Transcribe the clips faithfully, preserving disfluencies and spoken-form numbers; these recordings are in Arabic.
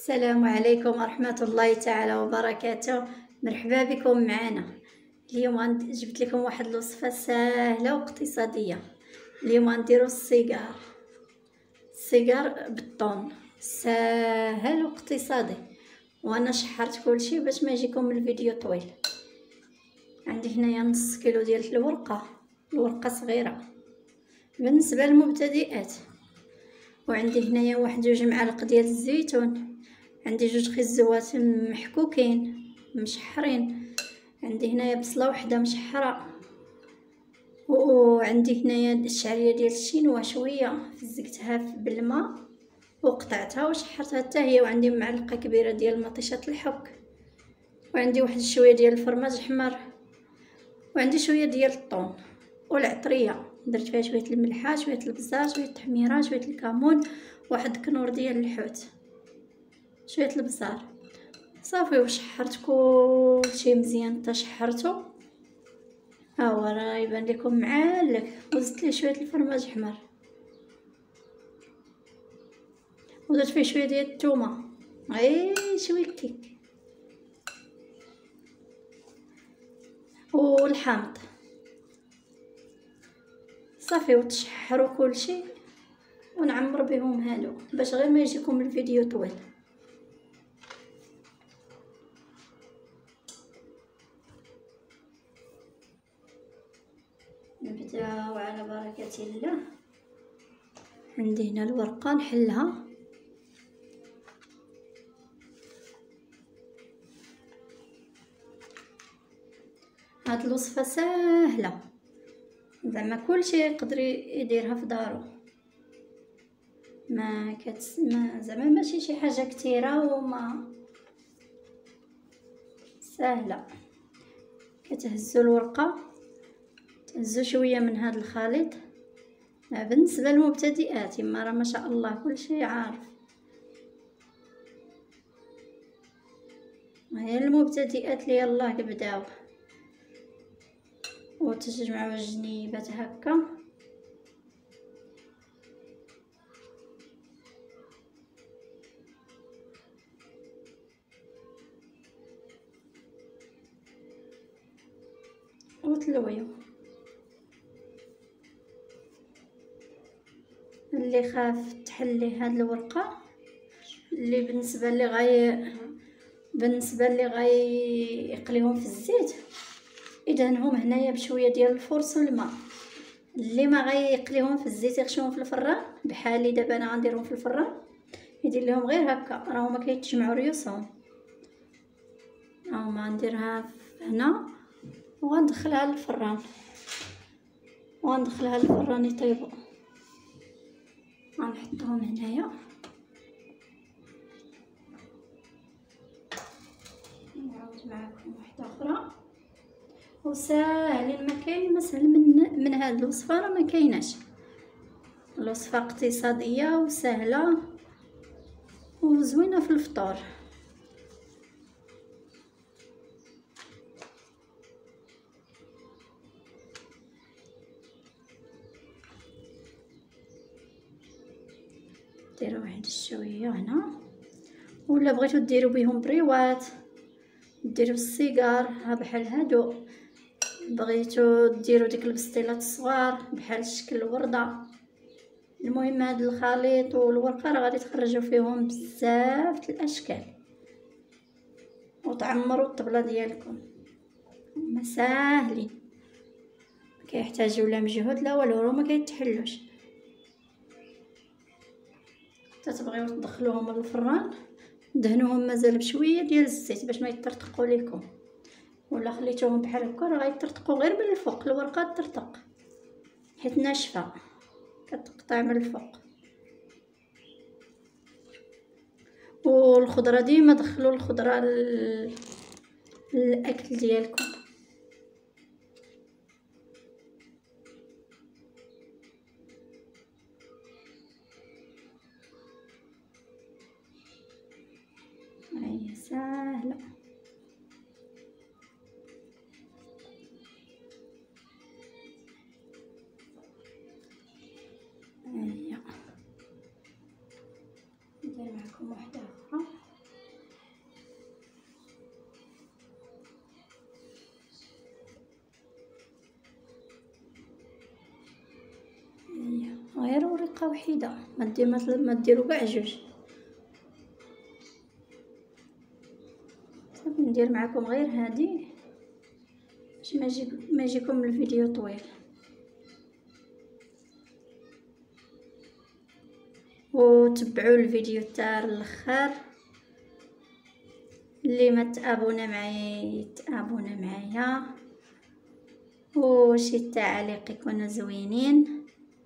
السلام عليكم ورحمة الله تعالى وبركاته. مرحبا بكم معنا. اليوم غند- جبت لكم واحد الوصفة سهلة واقتصادية. اليوم غنديرو السيجار السيجار بالطون، سهل واقتصادي، وانا شحرت كلشي باش ما يجيكم الفيديو طويل. عندي هنايا نص كيلو ديال الورقة، الورقة صغيرة بالنسبة للمبتدئات، وعندي هنايا واحد جوج معالق ديال الزيتون، عندي جوج خزوات محكوكين مشحرين، عندي هنايا بصله وحده مشحره، وعندي هنايا الشعريه ديال الشينوا شويه فزقتها بالماء وقطعتها وشحرتها حتى هي، وعندي معلقه كبيره ديال مطيشه الحك، وعندي واحد شويه ديال الفرماج احمر، وعندي شويه ديال الطون والعطريه درت فيها شويه الملحه، شويه البزار، شويه التحميره، شويه الكمون، واحد كنور ديال الحوت، شويه البزار. صافي وشحرت كلشي مزيان تشحرته. ها هو راه يبان لكم معلك، وزدت ليه شويه الفرماج احمر، ودرت فيه شويه ديال الثومه، غير شويه كيك، والحامض. صافي وتشحروا كلشي ونعمر بهم هادو باش غير ما يجيكم الفيديو طويل. نبداو على بركه الله. عندي هنا الورقه نحلها، هاد الوصفه ساهله زعما كلشي يقدر يديرها في دارو، ما كتسمى زعما ماشي شي حاجه كثيره وما سهله. كتهزوا الورقه، تهزوا شويه من هذا الخليط بالنسبه للمبتدئات، اما راه ما شاء الله كلشي عارف، هي المبتدئات اللي يلاه بداو. وتجمعوا الجنيبات هكا، وتلويو. اللي خاف تحلي هاد الورقه، اللي بالنسبه اللي غاي بالنسبه اللي غاي يقليهم في الزيت، يدهنهم هنايا بشويه ديال الفرص والماء. اللي ما غيقليهم في الزيت يخشوهم في الفران بحالي دابا انا غنديرهم في الفران، يدير لهم غير هكا، راهو ما كيتجمعوا ريوسهم. هاهما نديرها هنا وغندخلها للفران، وغندخلها للفران يطيبوا. غنحطهم هنايا، نعاود معكم واحده اخرى. وساهلين، ما كاين مسهل من من هذه الوصفه، راه ما كايناش. الوصفه اقتصاديه وسهله وزوينه في الفطور. ديروا واحد الشويه هنا، ولا بغيتو ديروا بهم بريوات ديروا السيجار ها بحال هادو، بغيتو ديروا ديك البسطيلات الصغار بحال شكل الورده. المهم هاد الخليط والورقه راه غادي تخرجوا فيهم بزاف الاشكال وتعمروا الطبله ديالكم. هما ساهلين، ما كيحتاجوا لا مجهود لا والو، ما كيتحلوش. تتبغيو تدخلوهم للفران دهنوهم مازال بشويه ديال الزيت باش ما يطرطقوا لكم، ولا خليتوهم بحال هكا راه غيطرطقوا غير من الفوق. الورقه تطرطق حيت ناشفه، كتقطع من الفوق. والخضره ديما دخلوا الخضره للاكل ديالكم. هي ساهله. هيا ندير معكم واحده اخرى. معلقه وحيده، ما دير ما ديروا كاع جوج. صافي ندير معكم غير هادي باش ما يجي ما يجيكم الفيديو طويل. وتبعوا الفيديو تاع الاخر. اللي ما تابونا معايا يتابونا معايا، وشي التعاليق يكونوا زوينين.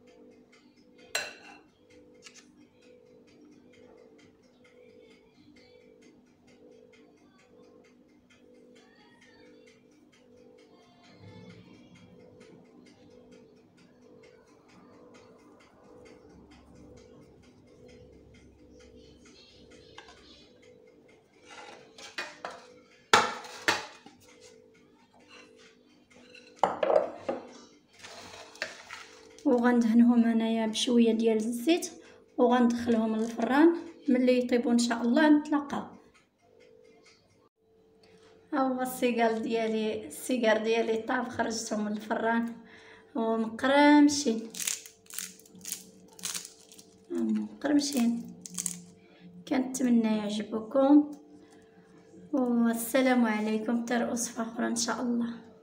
وغندهنهم انايا بشويه ديال الزيت وغندخلهم للفران. ملي يطيبوا ان شاء الله نتلاقاو. ها هو السيقال ديالي السيقار ديالي طاب، خرجتهم من الفران ومقرمشين مقرمشين. كنتمنى يعجبكم، والسلام عليكم. ترقص فخرة ان شاء الله.